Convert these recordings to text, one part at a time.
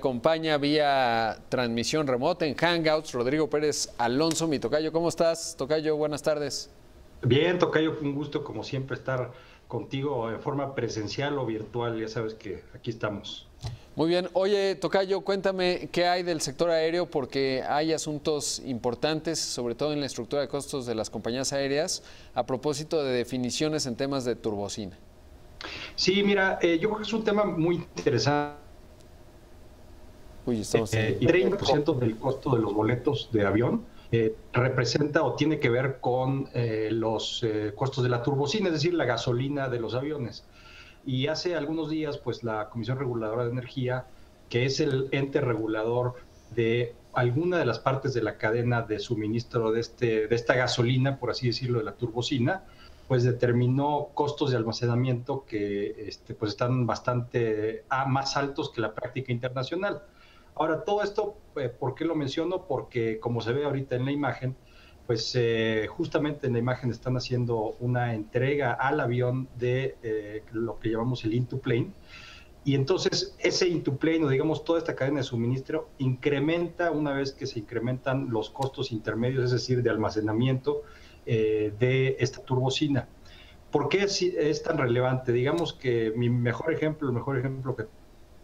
Acompaña vía transmisión remota en Hangouts, Rodrigo Pérez Alonso, mi tocayo. ¿Cómo estás, tocayo? Buenas tardes. Bien, tocayo, un gusto como siempre estar contigo en forma presencial o virtual. Ya sabes que aquí estamos. Muy bien. Oye, tocayo, cuéntame qué hay del sector aéreo, porque hay asuntos importantes, sobre todo en la estructura de costos de las compañías aéreas, a propósito de definiciones en temas de turbocina. Sí, mira, yo creo que es un tema muy interesante. Uy, estamos teniendo... Y 30% del costo de los boletos de avión representa o tiene que ver con los costos de la turbocina, es decir, la gasolina de los aviones. Y hace algunos días, pues la Comisión Reguladora de Energía, que es el ente regulador de alguna de las partes de la cadena de suministro de esta gasolina, por así decirlo, de la turbocina, pues determinó costos de almacenamiento que pues están bastante más altos que la práctica internacional. Ahora, todo esto, ¿por qué lo menciono? Porque como se ve ahorita en la imagen, pues justamente en la imagen están haciendo una entrega al avión de lo que llamamos el into-plane, y entonces ese into-plane, o digamos toda esta cadena de suministro, incrementa una vez que se incrementan los costos intermedios, es decir, de almacenamiento de esta turbocina. ¿Por qué es tan relevante? Digamos que el mejor ejemplo que...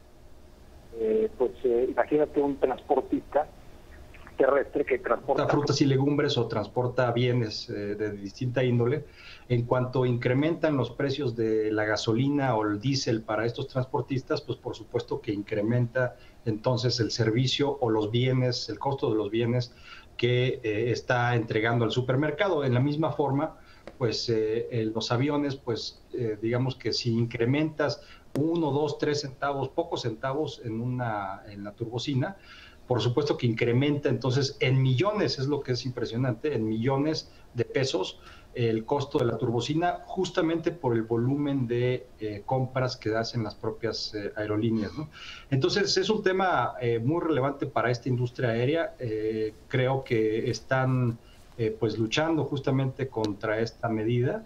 Imagínate un transportista terrestre que transporta frutas y legumbres o transporta bienes de distinta índole. En cuanto incrementan los precios de la gasolina o el diésel para estos transportistas, pues por supuesto que incrementa entonces el servicio o los bienes, el costo de los bienes que está entregando al supermercado. En la misma forma, pues los aviones, pues digamos que si incrementas 1, 2, 3 centavos, pocos centavos en la turbocina, por supuesto que incrementa entonces en millones, es lo que es impresionante, en millones de pesos el costo de la turbocina, justamente por el volumen de compras que hacen las propias aerolíneas, ¿no? Entonces es un tema muy relevante para esta industria aérea. Creo que están pues luchando justamente contra esta medida.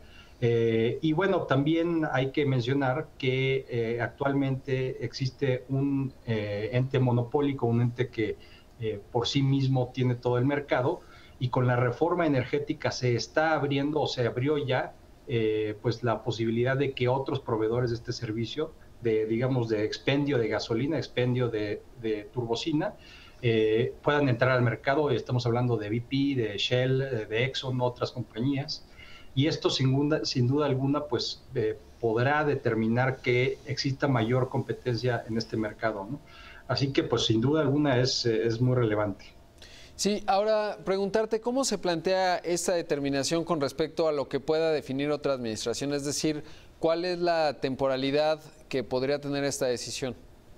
Y bueno, también hay que mencionar que actualmente existe un ente monopólico, un ente que por sí mismo tiene todo el mercado, y con la reforma energética se está abriendo o se abrió ya pues la posibilidad de que otros proveedores de este servicio, digamos de expendio de gasolina, expendio de turbocina, puedan entrar al mercado. Estamos hablando de BP, de Shell, de Exxon, otras compañías. Y esto sin duda alguna pues podrá determinar que exista mayor competencia en este mercado, ¿no? Así que pues sin duda alguna es muy relevante. Sí, ahora preguntarte cómo se plantea esta determinación con respecto a lo que pueda definir otra administración, es decir, ¿cuál es la temporalidad que podría tener esta decisión?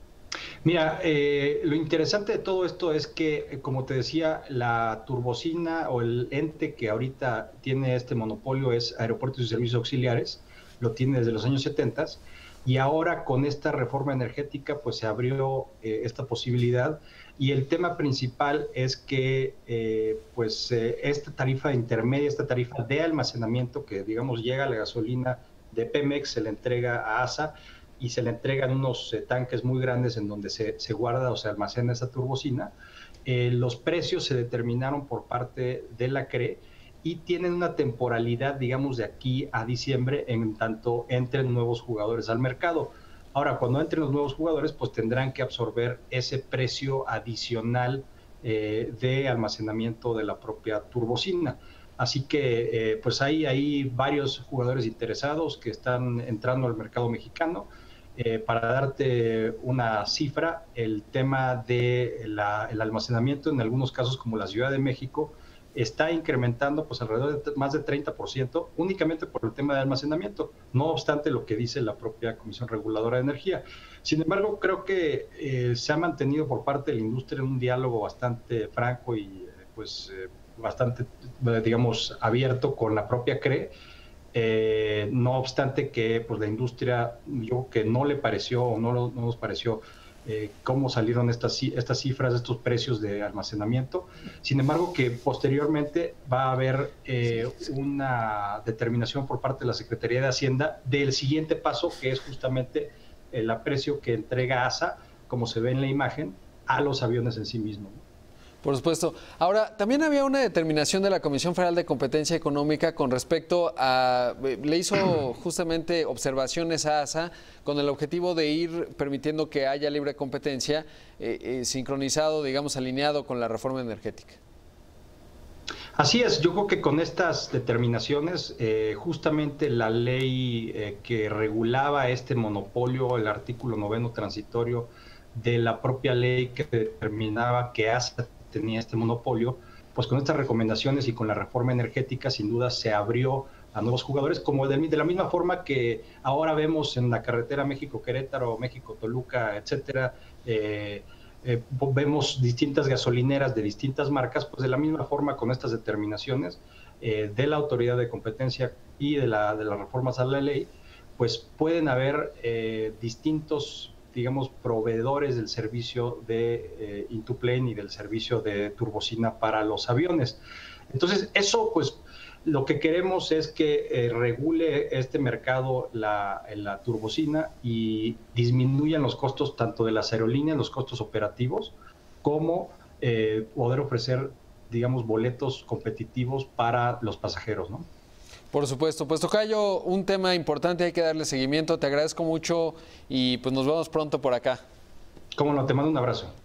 Mira, lo interesante de todo esto es que, como te decía, la turbocina o el ente que ahorita tiene este monopolio es Aeropuertos y Servicios Auxiliares, lo tiene desde los años 70, y ahora con esta reforma energética pues se abrió esta posibilidad, y el tema principal es que esta tarifa intermedia, esta tarifa de almacenamiento que digamos llega a la gasolina de Pemex, se le entrega a ASA, y se le entregan unos tanques muy grandes en donde se guarda o se almacena esa turbocina. Los precios se determinaron por parte de la CRE y tienen una temporalidad, digamos, de aquí a diciembre, en tanto entren nuevos jugadores al mercado. Ahora, cuando entren los nuevos jugadores, pues tendrán que absorber ese precio adicional de almacenamiento de la propia turbocina. Así que pues hay varios jugadores interesados que están entrando al mercado mexicano. Para darte una cifra, el tema del almacenamiento en algunos casos como la Ciudad de México está incrementando pues alrededor de más de 30% únicamente por el tema de almacenamiento, no obstante lo que dice la propia Comisión Reguladora de Energía. Sin embargo, creo que se ha mantenido por parte de la industria un diálogo bastante franco y bastante, digamos, abierto con la propia CRE. No obstante que pues la industria, yo que no le pareció o no nos pareció cómo salieron estas cifras, estos precios de almacenamiento. Sin embargo, que posteriormente va a haber una determinación por parte de la Secretaría de Hacienda del siguiente paso, que es justamente el aprecio que entrega ASA como se ve en la imagen, a los aviones en sí mismos, ¿no? Por supuesto. Ahora, también había una determinación de la Comisión Federal de Competencia Económica con respecto a, le hizo justamente observaciones a ASA con el objetivo de ir permitiendo que haya libre competencia, sincronizado, digamos, alineado con la reforma energética. Así es, yo creo que con estas determinaciones, justamente la ley que regulaba este monopolio, el artículo 9º transitorio de la propia ley que determinaba que ASA tenía este monopolio, pues con estas recomendaciones y con la reforma energética sin duda se abrió a nuevos jugadores, como de la misma forma que ahora vemos en la carretera México-Querétaro, México-Toluca, etcétera, vemos distintas gasolineras de distintas marcas, pues de la misma forma con estas determinaciones de la autoridad de competencia y de las reformas a la ley, pues pueden haber distintos, digamos, proveedores del servicio de Into-Plane y del servicio de turbocina para los aviones. Entonces, eso, pues, lo que queremos es que regule este mercado la turbocina y disminuyan los costos tanto de las aerolíneas, los costos operativos, como poder ofrecer, digamos, boletos competitivos para los pasajeros, ¿no? Por supuesto. Pues tocayo, un tema importante, hay que darle seguimiento. Te agradezco mucho y pues nos vemos pronto por acá. Cómo no, te mando un abrazo.